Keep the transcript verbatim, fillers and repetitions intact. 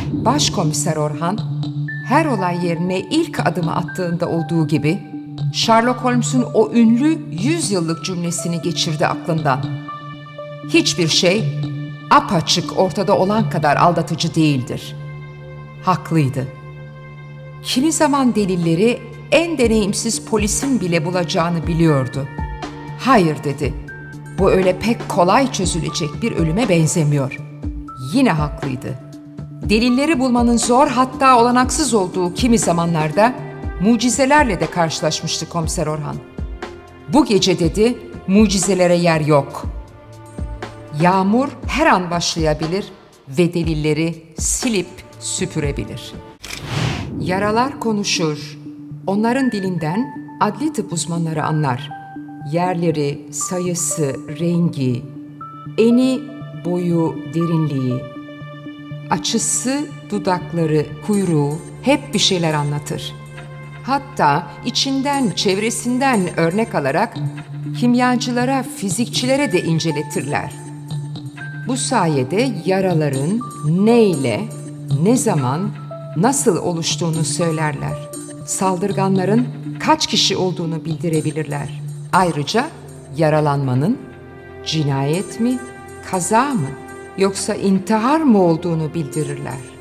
Başkomiser Orhan, her olay yerine ilk adımı attığında olduğu gibi Sherlock Holmes'un o ünlü yüz yıllık cümlesini geçirdi aklından. Hiçbir şey apaçık ortada olan kadar aldatıcı değildir. Haklıydı. Kimi zaman delilleri en deneyimsiz polisin bile bulacağını biliyordu. Hayır dedi. Bu öyle pek kolay çözülecek bir ölüme benzemiyor. Yine haklıydı. Delilleri bulmanın zor, hatta olanaksız olduğu kimi zamanlarda mucizelerle de karşılaşmıştı Komiser Orhan. Bu gece dedi, mucizelere yer yok. Yağmur her an başlayabilir ve delilleri silip süpürebilir. Yaralar konuşur. Onların dilinden adli tıp uzmanları anlar. Yerleri, sayısı, rengi, eni, boyu, derinliği, açısı, dudakları, kuyruğu hep bir şeyler anlatır. Hatta içinden, çevresinden örnek alarak kimyacılara, fizikçilere de inceletirler. Bu sayede yaraların neyle, ne zaman, nasıl oluştuğunu söylerler. Saldırganların kaç kişi olduğunu bildirebilirler. Ayrıca yaralanmanın cinayet mi, kaza mı, yoksa intihar mı olduğunu bildirirler.